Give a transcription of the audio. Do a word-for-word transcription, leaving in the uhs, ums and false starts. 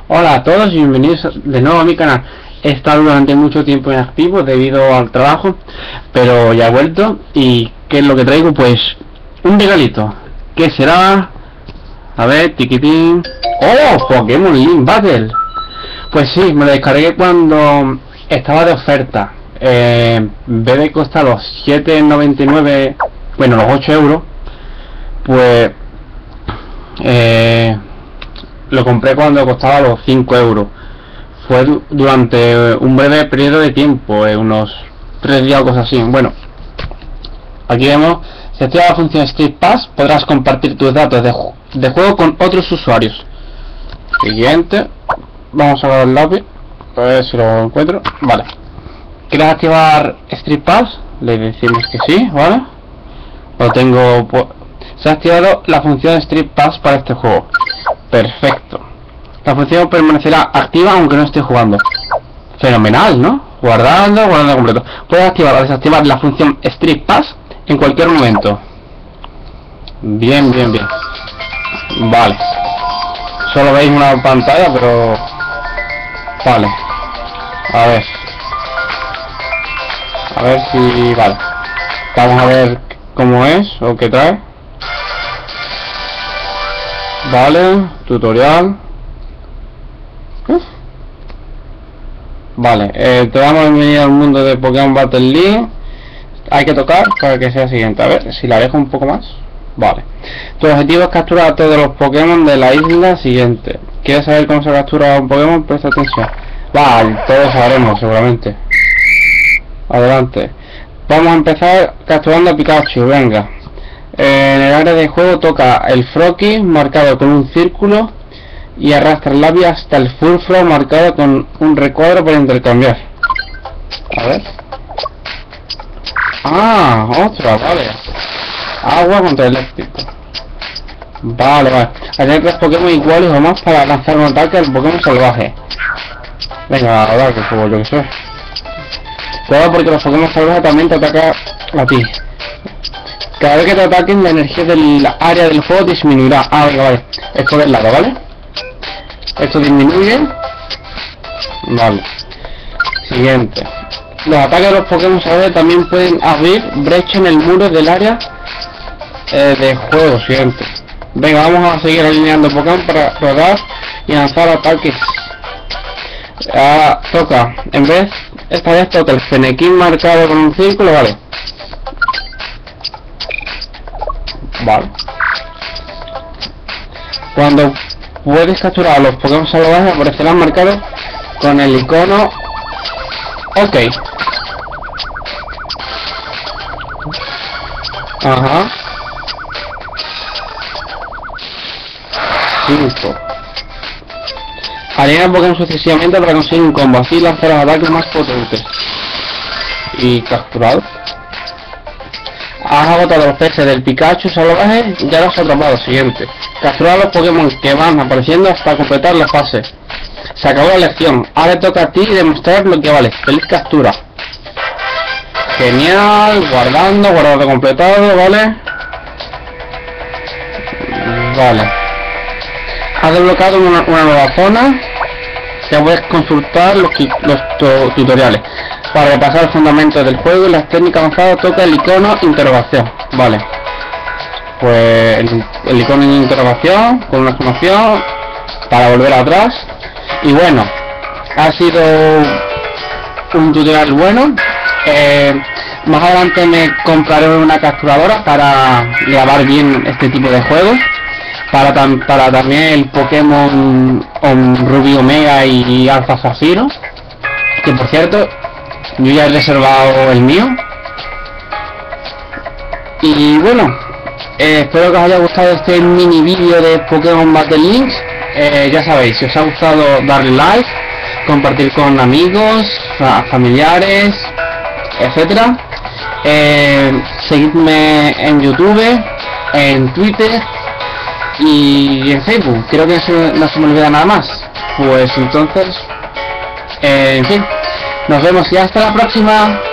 Hola a todos y bienvenidos de nuevo a mi canal. He estado durante mucho tiempo inactivo debido al trabajo, pero ya he vuelto. ¿Y qué es lo que traigo? Pues un regalito. ¿Qué será? A ver, tiquitín. ¡Oh! Pokémon Link Battle. Pues sí, me lo descargué cuando estaba de oferta. Eh, en vez de costar los siete noventa y nueve, bueno, los ocho euros, pues eh, lo compré cuando costaba los cinco euros. Fue du durante un breve periodo de tiempo, eh, unos tres días o cosas así. Bueno, aquí vemos, si activas la función Street Pass, podrás compartir tus datos de, ju de juego con otros usuarios. Siguiente, vamos a ver el lápiz, a ver si lo encuentro. Vale, ¿quieres activar Street Pass? Le decimos que sí, ¿vale? Lo tengo. Se ha activado la función Street Pass para este juego. Perfecto. La función permanecerá activa aunque no esté jugando. Fenomenal, ¿no? Guardando, guardando completo. Puedes activar o desactivar la función Street Pass en cualquier momento. Bien, bien, bien. Vale. Solo veis una pantalla, pero... Vale. A ver. A ver si... Vale. Vamos a ver cómo es o qué trae. Vale. Tutorial. Uf. Vale, eh, te damos bienvenida al mundo de Pokémon Battle League. Hay que tocar para que sea siguiente. A ver, si la dejo un poco más. Vale. Tu objetivo es capturar a todos los Pokémon de la isla siguiente. ¿Quieres saber cómo se captura un Pokémon? Presta atención. Vale, todos sabremos seguramente. Adelante. Vamos a empezar capturando a Pikachu, venga. En el área de juego toca el Froakie marcado con un círculo y arrastra el labio hasta el Furfrou marcado con un recuadro para intercambiar. A ver. Ah, otra, vale. Agua contra eléctrico. Vale, vale. Hay tres Pokémon iguales o más para lanzar un ataque al Pokémon salvaje. Venga, a ver, que juego yo que sé. Cuidado porque los Pokémon salvajes también te atacan a ti. Cada vez que te ataquen, la energía del área del juego disminuirá. Ah, venga, vale. Esto del lado, ¿vale? Esto disminuye. Vale. Siguiente. Los ataques de los Pokémon salvajes también pueden abrir brecha en el muro del área eh, de juego. Siguiente. Venga, vamos a seguir alineando Pokémon para rodar y lanzar ataques. Ah, toca. En vez, esta vez toca el Fennekin marcado con un círculo, vale. Vale. Cuando puedes capturar a los Pokémon salvajes, aparecerán marcados con el icono OK. Ajá. cinco. Harían Pokémon sucesivamente para conseguir un combo, así lanzar los ataques más potentes. Y capturado. Has agotado los P C del Pikachu salvaje, ya los has atrapado. Siguiente. Capturar los Pokémon que van apareciendo hasta completar la fase. Se acabó la lección. Ahora toca a ti demostrar lo que vale. Feliz captura. Genial. Guardando, guardado completado, ¿vale? Vale. Has desbloqueado una, una nueva zona. Ya puedes consultar los, los tu, tutoriales. Para repasar los fundamentos del juego y las técnicas avanzadas, toca el icono interrogación. Vale. Pues el, el icono de interrogación con una exclamación para volver atrás. Y bueno, ha sido un tutorial bueno. Eh, más adelante me compraré una capturadora para grabar bien este tipo de juegos. Para, tam para también el Pokémon um, Rubí Omega y Alfa Zafiro. Que por cierto, yo ya he reservado el mío. Y bueno, eh, espero que os haya gustado este mini vídeo de Pokémon Battle Links. Eh, ya sabéis, si os ha gustado, darle like, compartir con amigos, familiares, etcétera. Eh, seguidme en YouTube, en Twitter y en Facebook. Creo que eso no se me olvida nada más. Pues entonces, eh, en fin, nos vemos y hasta la próxima.